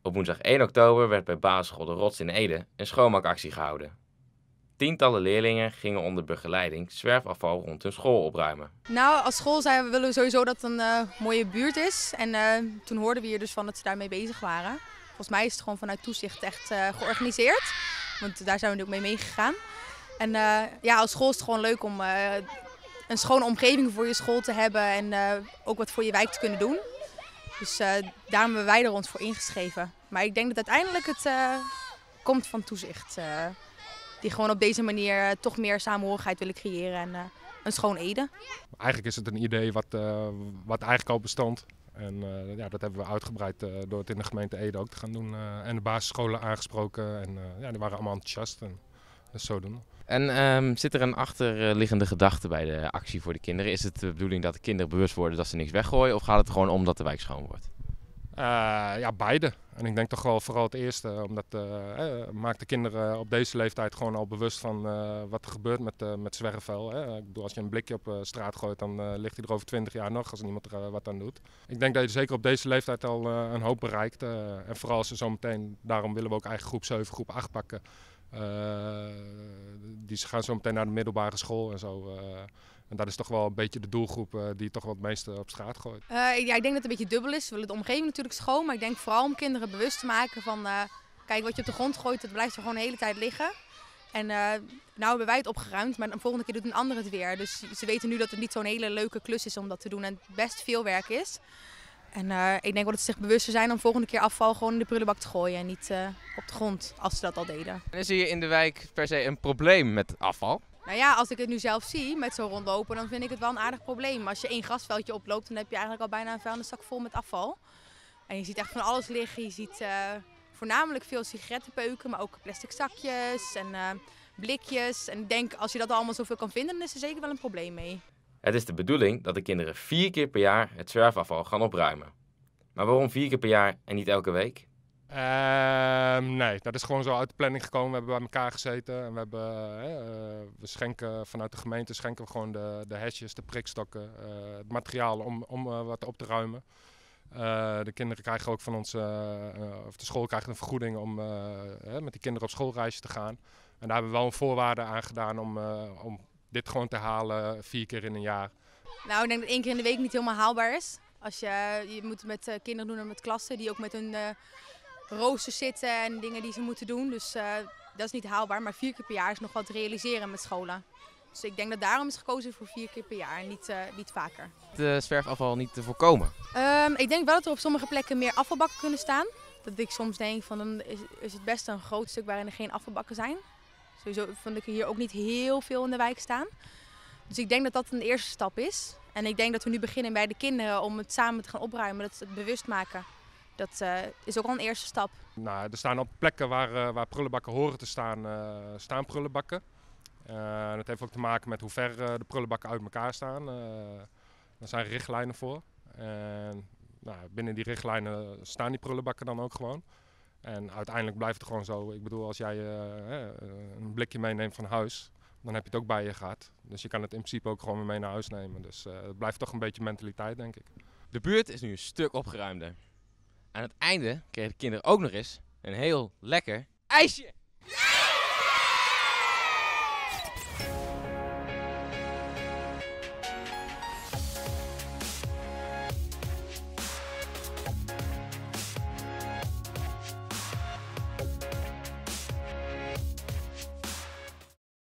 Op woensdag 1 oktober werd bij basisschool De Rots in Ede een schoonmaakactie gehouden. Tientallen leerlingen gingen onder begeleiding zwerfafval rond hun school opruimen. Nou, als school willen we sowieso dat het een mooie buurt is. En toen hoorden we hier dus van dat ze daarmee bezig waren. Volgens mij is het gewoon vanuit toezicht echt georganiseerd. Want daar zijn we ook mee meegegaan. En als school is het gewoon leuk om een schone omgeving voor je school te hebben. En ook wat voor je wijk te kunnen doen. Dus daarom hebben wij er ons voor ingeschreven. Maar ik denk dat uiteindelijk het komt van toezicht. Die gewoon op deze manier toch meer samenhorigheid willen creëren en een schoon Ede. Eigenlijk is het een idee wat eigenlijk al bestond. En dat hebben we uitgebreid door het in de gemeente Ede ook te gaan doen. En de basisscholen aangesproken en die waren allemaal enthousiast. En dus zo doen. En zit er een achterliggende gedachte bij de actie voor de kinderen? Is het de bedoeling dat de kinderen bewust worden dat ze niks weggooien? Of gaat het er gewoon om dat de wijk schoon wordt? Beide. En ik denk toch wel vooral het eerste, omdat maakt de kinderen op deze leeftijd gewoon al bewust van wat er gebeurt met zwerfvuil. Ik bedoel, als je een blikje op straat gooit, dan ligt hij er over 20 jaar nog als niemand er wat aan doet. Ik denk dat je zeker op deze leeftijd al een hoop bereikt. En vooral als ze zo meteen, daarom willen we ook eigen groep 7, groep 8 pakken. Die gaan zo meteen naar de middelbare school en zo. En dat is toch wel een beetje de doelgroep die toch wel het meeste op straat gooit. Ik denk dat het een beetje dubbel is. We willen de omgeving natuurlijk schoon. Maar ik denk vooral om kinderen bewust te maken van... kijk, wat je op de grond gooit, dat blijft er gewoon de hele tijd liggen. En nou hebben wij het opgeruimd, maar de volgende keer doet een ander het weer. Dus ze weten nu dat het niet zo'n hele leuke klus is om dat te doen. En het best veel werk is. En ik denk wel dat ze zich bewuster zijn om volgende keer afval gewoon in de prullenbak te gooien. En niet op de grond, als ze dat al deden. En is hier in de wijk per se een probleem met afval? Nou ja, als ik het nu zelf zie met zo rondlopen, dan vind ik het wel een aardig probleem. Als je één grasveldje oploopt, dan heb je eigenlijk al bijna een vuilniszak vol met afval. En je ziet echt van alles liggen. Je ziet voornamelijk veel sigarettenpeuken, maar ook plastic zakjes en blikjes. En ik denk, als je dat allemaal zoveel kan vinden, dan is er zeker wel een probleem mee. Het is de bedoeling dat de kinderen 4 keer per jaar het zwerfafval gaan opruimen. Maar waarom 4 keer per jaar en niet elke week? Nee, dat is gewoon zo uit de planning gekomen. We hebben bij elkaar gezeten en we schenken vanuit de gemeente we gewoon de hesjes, de prikstokken, het materiaal om wat op te ruimen. De kinderen krijgen ook van ons, of de school krijgt een vergoeding om met die kinderen op schoolreisje te gaan. En daar hebben we wel een voorwaarde aan gedaan om dit gewoon te halen 4 keer in een jaar. Nou, ik denk dat 1 keer in de week niet helemaal haalbaar is. Je moet met kinderen doen en met klassen die ook met hun roosters zitten en dingen die ze moeten doen. Dus dat is niet haalbaar, maar 4 keer per jaar is nog wat te realiseren met scholen. Dus ik denk dat daarom is gekozen voor 4 keer per jaar en niet vaker. Het zwerfafval niet te voorkomen? Ik denk wel dat er op sommige plekken meer afvalbakken kunnen staan. Dat ik soms denk van dan is het best een groot stuk waarin er geen afvalbakken zijn. Sowieso vind ik er hier ook niet heel veel in de wijk staan. Dus ik denk dat dat een eerste stap is. En ik denk dat we nu beginnen bij de kinderen om het samen te gaan opruimen, dat ze het bewust maken. Dat is ook al een eerste stap. Nou, er staan op plekken waar prullenbakken horen te staan, staan prullenbakken. Dat heeft ook te maken met hoe ver de prullenbakken uit elkaar staan. Daar zijn richtlijnen voor. En binnen die richtlijnen staan die prullenbakken dan ook gewoon. En uiteindelijk blijft het gewoon zo. Ik bedoel, als jij een blikje meeneemt van huis, dan heb je het ook bij je gehad. Dus je kan het in principe ook gewoon weer mee naar huis nemen. Dus het blijft toch een beetje mentaliteit, denk ik. De buurt is nu een stuk opgeruimder. Aan het einde kregen de kinderen ook nog eens een heel lekker ijsje.